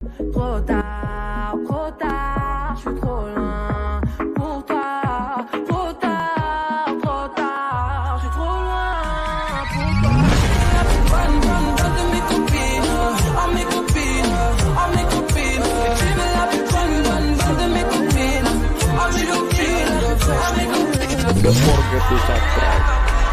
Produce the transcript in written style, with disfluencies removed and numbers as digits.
trop tard, je suis trop loin pour toi. Trop tard, je suis trop loin pour toi. Bonne de mes copines, à mes copines, à mes copines. Tu veux la plus bonne de mes copines, à mes copines, à mes copines. Don't forget to subscribe.